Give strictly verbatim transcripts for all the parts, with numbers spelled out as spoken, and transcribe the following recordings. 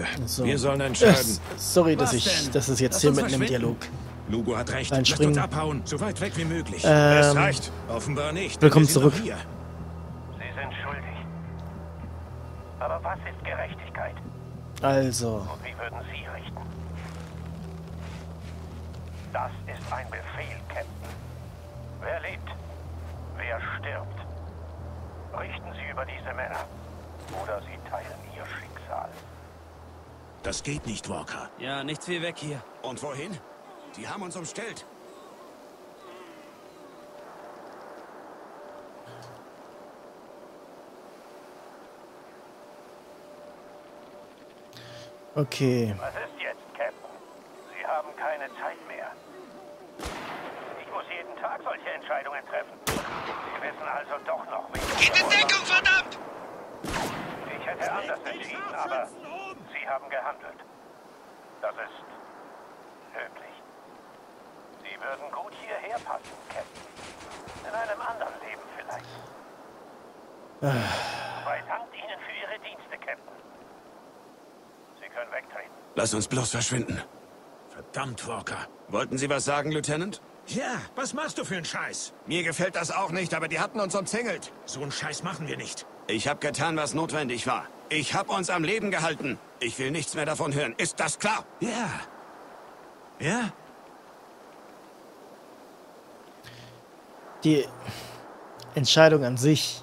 Ende. So. Wir sollen entscheiden. Äh, sorry, dass Was ich, denn? das ist jetzt Lass hier uns mitten im verschwinden. Dialog. Lugo hat recht. Ein Lasst Springen. uns abhauen. So weit weg wie möglich. Ähm, es reicht. Offenbar nicht. willkommen Wir sind noch zurück. Hier. Sie sind schuldig. Aber was ist Gerechtigkeit? Also, Und wie würden Sie richten? Das ist ein Befehl, Captain. Wer lebt? Wer stirbt? Richten Sie über diese Männer. Oder Sie teilen ihr Schicksal. Das geht nicht, Walker. Ja, nichts wie weg hier. Und wohin? Die haben uns umstellt. okay. Was ist jetzt, Captain? Sie haben keine Zeit mehr. Ich muss jeden Tag solche Entscheidungen treffen. Sie wissen also doch noch, wie... Geht in Deckung, verdammt! Ich hätte anders entschieden, aber Sie haben gehandelt. Das ist löblich. Sie würden gut hierher passen, Captain. In einem anderen Leben vielleicht. Bei Dank Ihnen für Ihre Dienste, Captain. Sie können wegtreten. Lass uns bloß verschwinden. Verdammt, Walker. Wollten Sie was sagen, Lieutenant? Ja, was machst du für einen Scheiß? Mir gefällt das auch nicht, aber die hatten uns umzingelt. So einen Scheiß machen wir nicht. Ich habe getan, was notwendig war. Ich habe uns am Leben gehalten. Ich will nichts mehr davon hören. Ist das klar? Ja. Ja? Die Entscheidung an sich,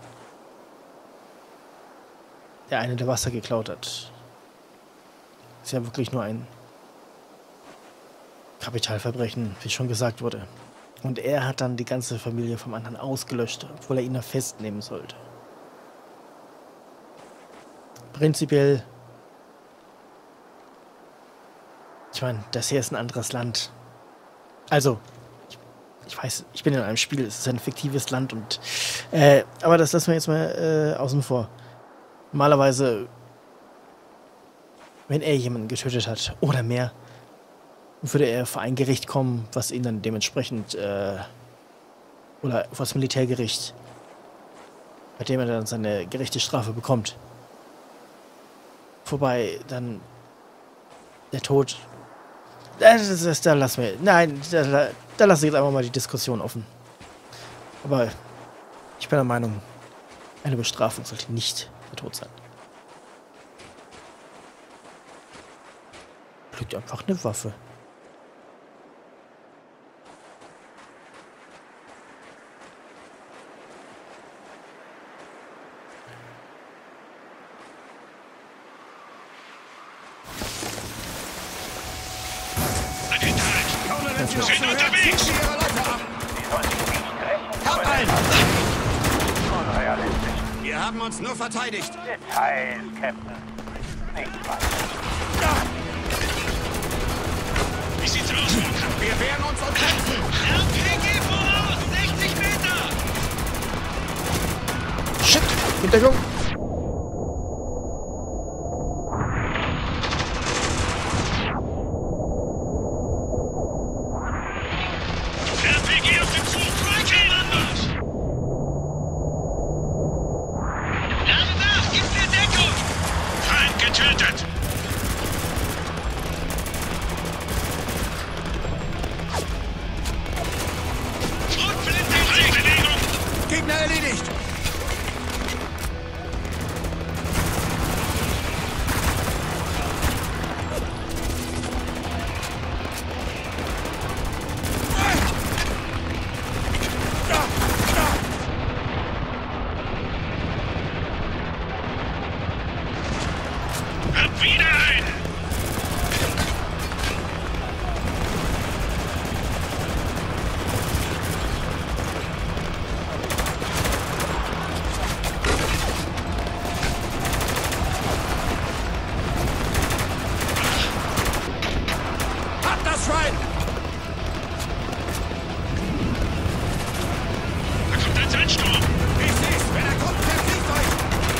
der eine der Wasser geklaut hat, ist ja wirklich nur ein Kapitalverbrechen, wie schon gesagt wurde. Und er hat dann die ganze Familie vom anderen ausgelöscht, obwohl er ihn noch festnehmen sollte. Prinzipiell, ich meine, das hier ist ein anderes Land. Also, ich, ich weiß, ich bin in einem Spiel, es ist ein fiktives Land und äh, aber das lassen wir jetzt mal äh, außen vor. Normalerweise, wenn er jemanden getötet hat oder mehr, würde er vor ein Gericht kommen, was ihn dann dementsprechend äh, oder vor das Militärgericht, bei dem er dann seine gerechte Strafe bekommt. Vorbei dann der Tod. Das ist, das, da lassen wir. Nein, da, da lasse ich jetzt einfach mal die Diskussion offen. Aber ich bin der Meinung, eine Bestrafung sollte nicht der Tod sein. Pflückt einfach eine Waffe. Sind unterwegs! Hab einen! Unrealistisch. Wir haben uns nur verteidigt. Details, Captain. Nicht weiter. Wie sieht's aus, Walker? Wir wehren uns und kämpfen. R P G voraus! sechzig Meter! Shit! Hintergrund! R P G auf dem Zug! Kein Anmarsch! Lade nach! Gib mir Deckung! Feind getötet! Schrotflinte in Bewegung! Gegner erledigt. Hab wieder einen! Hab das Schwein. Da kommt ein Sandsturm! Ich seh's. Wenn er kommt, verfliegt euch.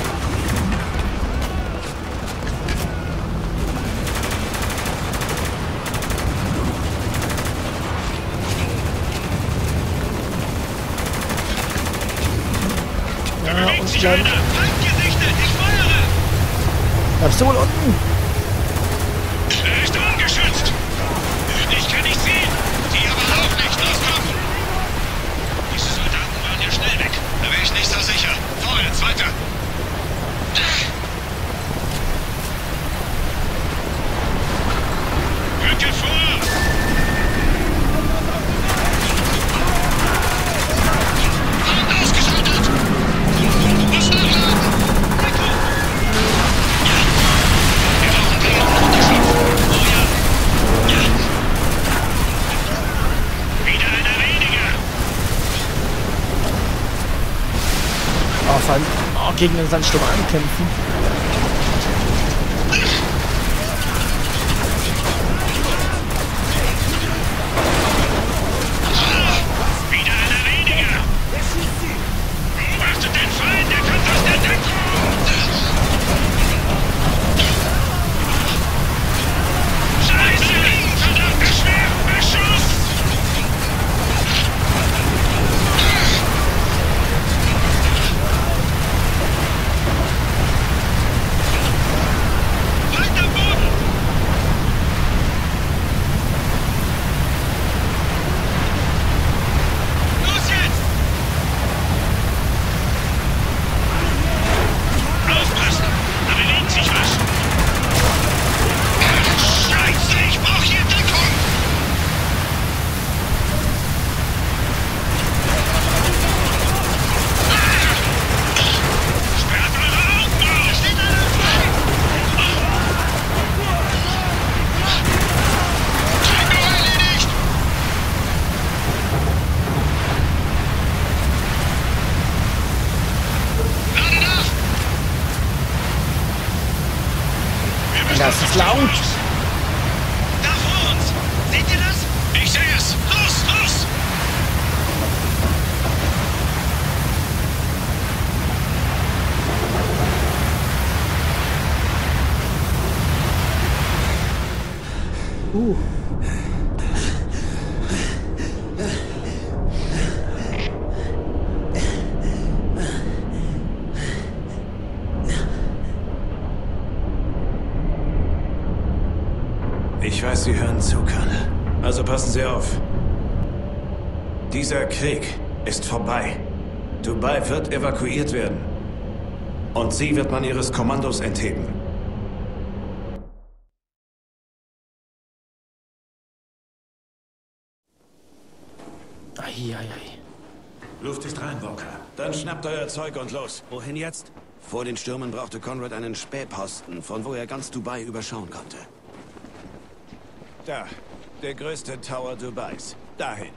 Da Ja, bewegt und sich dann einer! Feind gesichtet! Ich feuere! bleibst du wohl unten! gegen den Sandsturm ankämpfen. Wieder einer weniger! Beobachtet den Feind, der kommt aus der Deckung! Scheiße! Verdammter Schwertbeschuss! Weiter Boden! Los jetzt! Aufpassen! Da bewegt sich was! Scheiße, ich brauch hier Deckung! Sperrt eure Augen auf! Steht einer frei! Tango erledigt! Ladet auf! Wir müssen Das ist laut. Da vor uns! Seht ihr das? Ich sehe es! Los, los! Uh. Ich weiß, Sie hören zu, Colonel. Also passen Sie auf. Dieser Krieg ist vorbei. Dubai wird evakuiert werden. Und Sie wird man Ihres Kommandos entheben. Eieiei. Luft ist rein, Walker. Dann schnappt euer Zeug und los. Wohin jetzt? Vor den Stürmen brauchte Conrad einen Spähposten, von wo er ganz Dubai überschauen konnte. Da, der größte Tower Dubais. Dahin.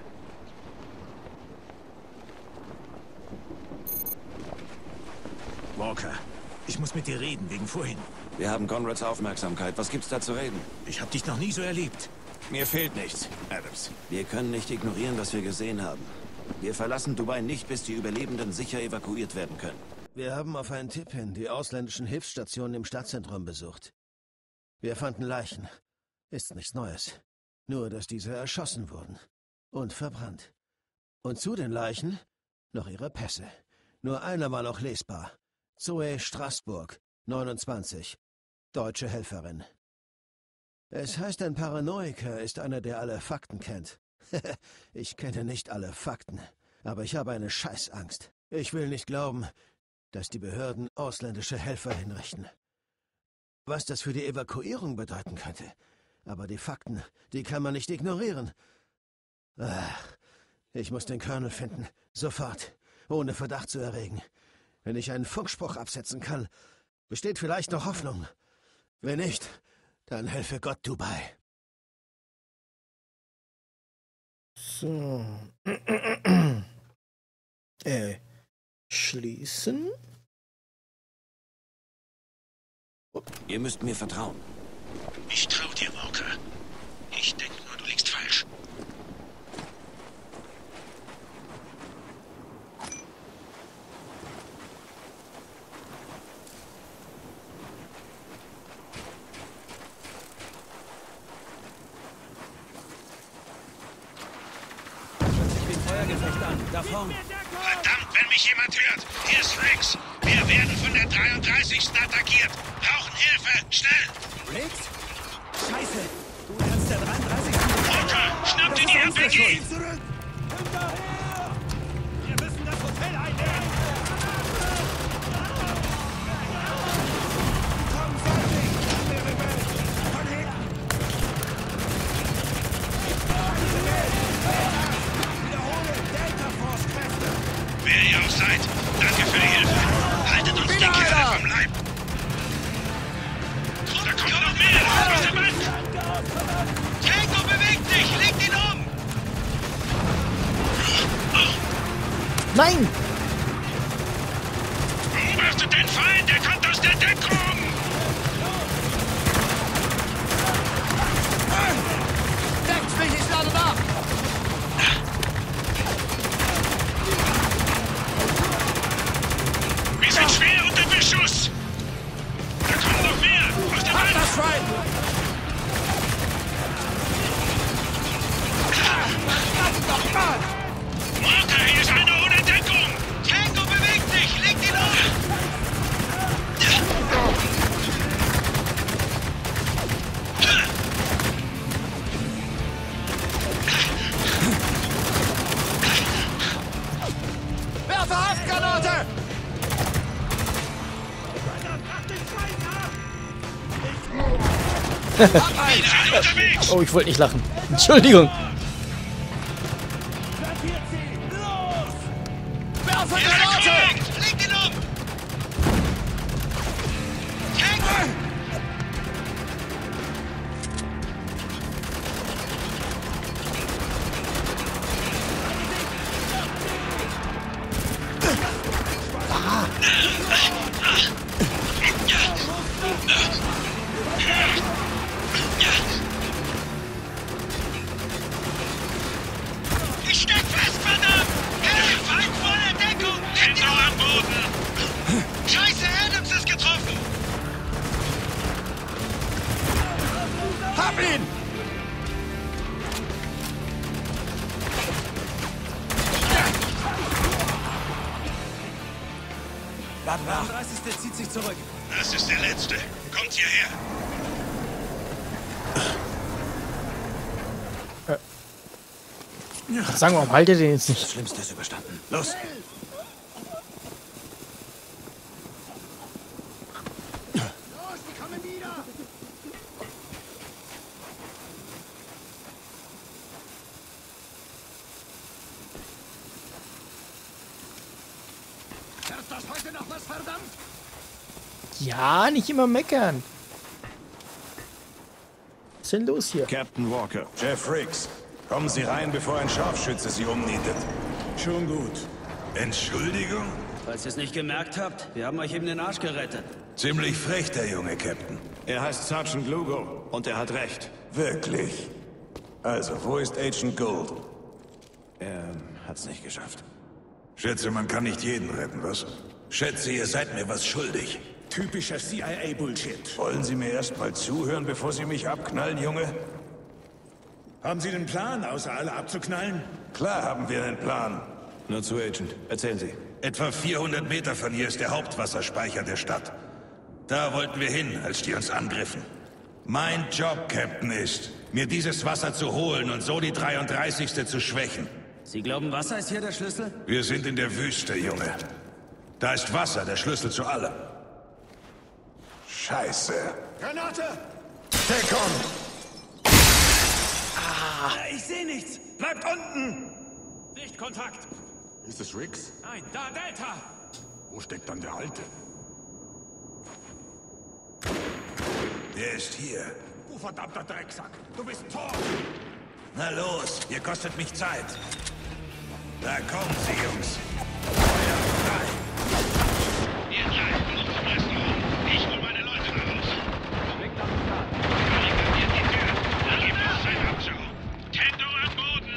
Walker, ich muss mit dir reden, wegen vorhin. Wir haben Conrads Aufmerksamkeit. Was gibt's da zu reden? Ich habe dich noch nie so erlebt. Mir fehlt nichts, Adams. Wir können nicht ignorieren, was wir gesehen haben. Wir verlassen Dubai nicht, bis die Überlebenden sicher evakuiert werden können. Wir haben auf einen Tipp hin die ausländischen Hilfsstationen im Stadtzentrum besucht. Wir fanden Leichen. Ist nichts Neues. Nur, dass diese erschossen wurden. Und verbrannt. Und zu den Leichen noch ihre Pässe. Nur einer war noch lesbar. Zoe Straßburg, neunundzwanzig. Deutsche Helferin. Es heißt, ein Paranoiker ist einer, der alle Fakten kennt. Ich kenne nicht alle Fakten, aber ich habe eine Scheißangst. Ich will nicht glauben, dass die Behörden ausländische Helfer hinrichten. Was das für die Evakuierung bedeuten könnte. Aber die Fakten, die kann man nicht ignorieren. Ach, ich muss den Colonel finden. Sofort. Ohne Verdacht zu erregen. Wenn ich einen Funkspruch absetzen kann, besteht vielleicht noch Hoffnung. Wenn nicht, dann helfe Gott Dubai. So. äh. Schließen? Ihr müsst mir vertrauen. Ich trau dir, Walker. Ich denke nur, du liegst falsch. Verdammt, wenn mich jemand hört! Hier ist Riggs! Wir werden von der dreiunddreißigsten attackiert! Brauchen Hilfe! Schnell! Riggs? Scheiße! Du ernst der dreiunddreißigsten Walker, schnapp dir die R P G! Zurück! Hinterher! Wir müssen das Hotel einnehmen! Komm, fertig! Wir Rebellen! Von hinten! Wiederhole! Delta Force Kräfte! Wer ihr auch seid, danke für die Hilfe! Haltet uns die Kerle vom Leib! Da kommen noch mehr! Aus der Wand! Tango bewegt sich! Legt ihn um! Nein! Beobachtet den Feind, der kommt aus der Deckung! Deckt mich, ich lade nach! Wir sind schwer unter Beschuss! Da kommen noch mehr! Aus der Wand! Das Schwein! Walker, hier ist einer ohne Deckung! Tango bewegt sich! Legt ihn auf! Werfe Haftgranate! Wir sind unterwegs! Oh, ich wollte nicht lachen. Entschuldigung. Werfe Er Granate! kommt! Legt ihn um! Tango! Ich steck fest, verdammt! Hey, Feind vor der Deckung! Tango am Boden! Scheiße, Adams ist getroffen! Hab ihn! dreiunddreißigste zieht sich zurück. Das ist der letzte. Kommt hierher. Sagen wir, warum haltet ihr den jetzt nicht? Schlimmste ist überstanden. Los! Wird das heute noch was, verdammt? Ja, nicht immer meckern. Was ist denn los hier? Captain Walker. Jeff Riggs, kommen Sie rein, bevor ein Scharfschütze Sie umnietet. Schon gut. Entschuldigung? Falls ihr es nicht gemerkt habt, wir haben euch eben den Arsch gerettet. Ziemlich frech, der junge Captain. Er heißt Sergeant Lugo und er hat recht. Wirklich. Also, wo ist Agent Gould? Er hat's nicht geschafft. Schätze, man kann nicht jeden retten, was? Schätze, ihr seid mir was schuldig. Typischer C I A-Bullshit. Wollen Sie mir erst mal zuhören, bevor Sie mich abknallen, Junge? Haben Sie den Plan, außer alle abzuknallen? Klar haben wir einen Plan. Nur zu, Agent. Erzählen Sie. Etwa vierhundert Meter von hier ist der Hauptwasserspeicher der Stadt. Da wollten wir hin, als die uns angriffen. Mein Job, Captain, ist, mir dieses Wasser zu holen und so die dreiunddreißigste zu schwächen. Sie glauben, Wasser ist hier der Schlüssel? Wir sind in der Wüste, Junge. Da ist Wasser der Schlüssel zu allem. Scheiße. Granate! Deckung! Ich sehe nichts. Bleibt unten! Sichtkontakt! Ist es Riggs? Nein, da Delta! Wo steckt dann der Alte? Der ist hier. Du verdammter Drecksack! Du bist tot! Na los, ihr kostet mich Zeit. Da kommen sie, Jungs. Ihr drei, versucht zum Rest um. Ich hol meine Leute raus. Barrikadiert die Tür. Da gibt es einen Abschau. Tango am Boden.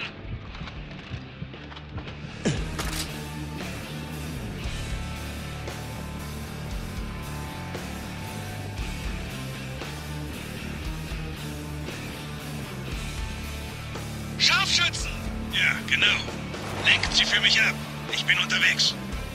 Scharfschützen! Ja, genau. Lenken Sie für mich ab. Ich bin unterwegs.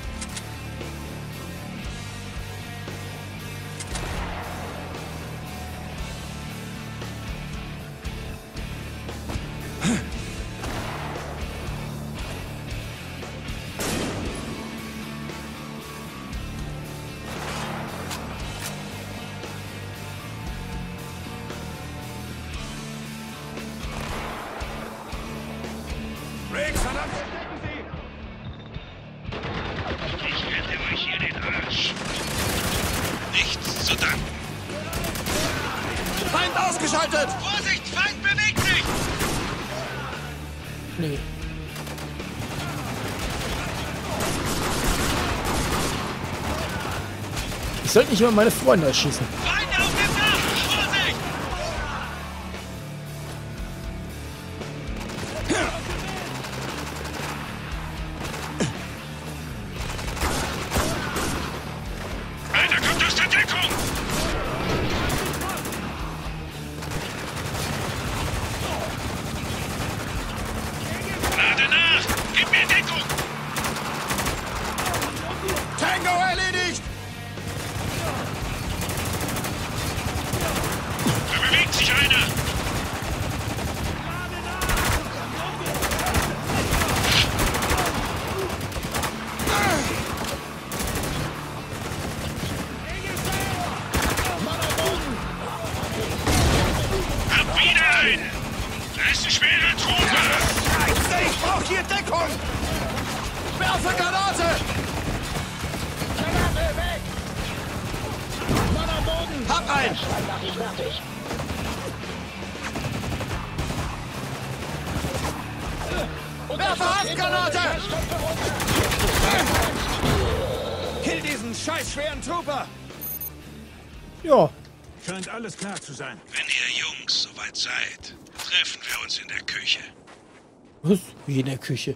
Riggs, verdammt! Ich rette euch hier den Arsch. Nichts zu danken. Feind ausgeschaltet! Vorsicht, Feind bewegt sich! Nee. Ich sollte nicht immer meine Freunde erschießen. Feinde auf dem Dach! Vorsicht! Alter, kommt aus der Deckung! Lade nach! Gib mir Deckung! Tango erledigt! Da bewegt sich einer! Hab wieder einen! Da ist ein schwerer Trooper! Scheiße, ich brauch hier Deckung! Werfe Granate! Granate weg! Mann am Boden! Hab einen! Mach ich fertig. Werfe Handgranate! Kill diesen scheiß schweren Trooper! Ja. Scheint alles klar zu sein. Wenn ihr Jungs soweit seid, treffen wir uns in der Küche. Was? Wie in der Küche.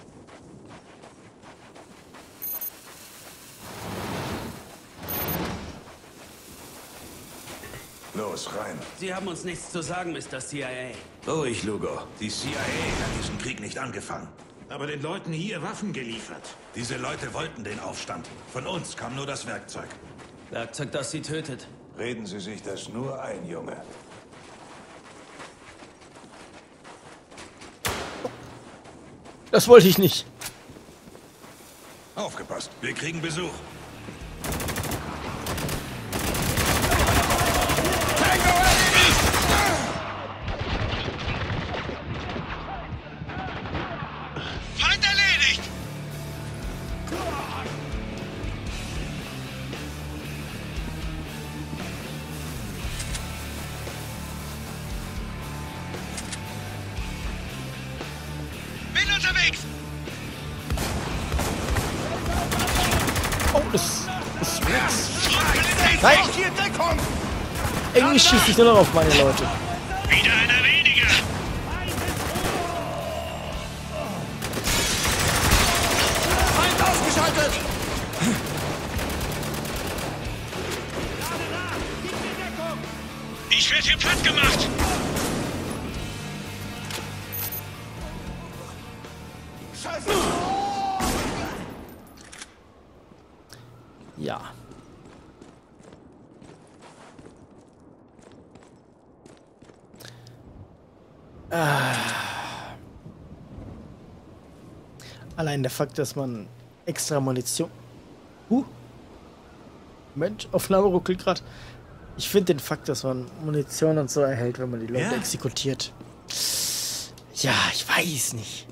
Los, rein. Sie haben uns nichts zu sagen, Mister C I A. Ruhig, Lugo. Die C I A hat diesen Krieg nicht angefangen, aber den Leuten hier Waffen geliefert. Diese Leute wollten den Aufstand. Von uns kam nur das Werkzeug. Werkzeug, das sie tötet. Reden Sie sich das nur ein, Junge. Das wollte ich nicht. Aufgepasst, wir kriegen Besuch. Feind erledigt! Bin unterwegs! Oh, das ist Rex. Nein! Nein, Hier Deckung! irgendwie schieße ich nur noch auf meine Leute. Wieder einer weniger! Feind ausgeschaltet! Ich werde hier platt gemacht! Scheiße! Ja. Ah. Allein der Fakt, dass man extra Munition... Huh. Mensch, Aufnahme ruckelt gerade. Ich finde den Fakt, dass man Munition und so erhält, wenn man die Leute Ja. exekutiert. Ja, ich weiß nicht.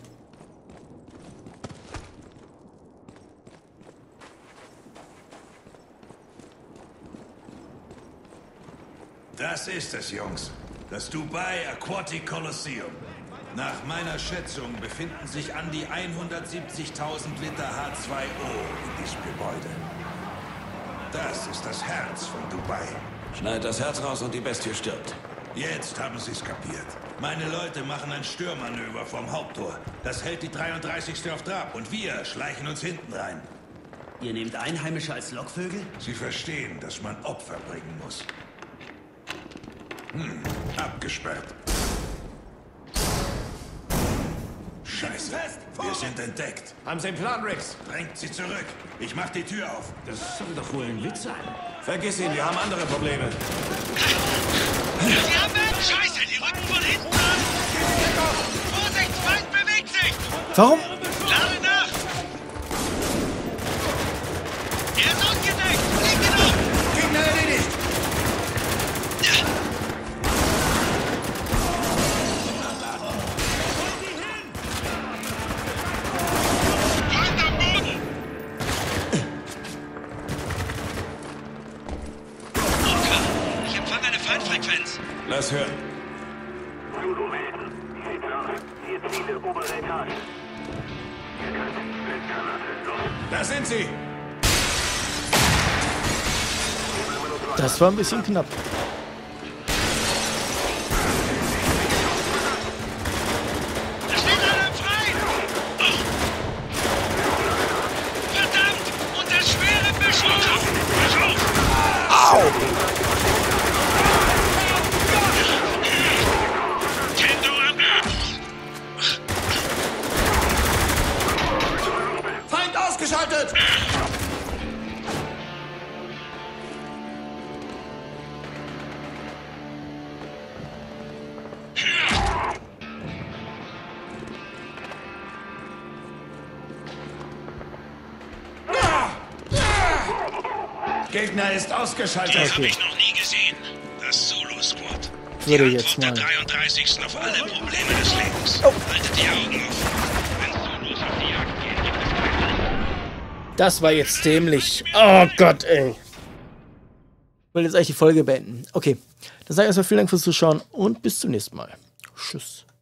Das ist es, Jungs. Das Dubai Aquatic Colosseum. Nach meiner Schätzung befinden sich an die hundertsiebzigtausend Liter H zwei O in diesem Gebäude. Das ist das Herz von Dubai. Schneid das Herz raus und die Bestie stirbt. Jetzt haben sie es kapiert. Meine Leute machen ein Störmanöver vom Haupttor. Das hält die dreiunddreißigste auf Trab und wir schleichen uns hinten rein. Ihr nehmt Einheimische als Lockvögel? Sie verstehen, dass man Opfer bringen muss. Hm, abgesperrt. Scheiße, wir sind entdeckt. Haben Sie einen Plan, Rex? Drängt sie zurück. Ich mach die Tür auf. Das soll doch wohl ein Witz sein. Vergiss ihn, wir haben andere Probleme. Sie haben einen Scheiße, die rücken von hinten an! Vorsicht, Feind bewegt sich! Warum? Lade nach! Er ist ausgedeckt! Leg ihn auf! Gegner erledigt! Feind am Boden! Oka, ich empfange eine Feindfrequenz. Lass hören. Zulu melden. Signal. Ihr Ziele obere Etage. Ihr könnt Blindgranate los. Da sind sie! Das war ein bisschen knapp. Da steht einer frei! Oh. Verdammt! Unter schwerem Beschuss! Beschuss! Au! Kendo ab! Feind ausgeschaltet! Gegner ist ausgeschaltet. Das habe ich noch nie gesehen. Das Zulu-Squad. Würde Die jetzt Antwort mal. der dreiunddreißigsten auf alle Probleme des Lebens. Oh. Haltet die Augen offen. Wenn Zulus auf die Jagd gehen, gibt es keinen. Das war jetzt dämlich. Oh Gott, ey. Ich will jetzt eigentlich die Folge beenden. Okay, dann sage ich erstmal vielen Dank fürs Zuschauen und bis zum nächsten Mal. Tschüss.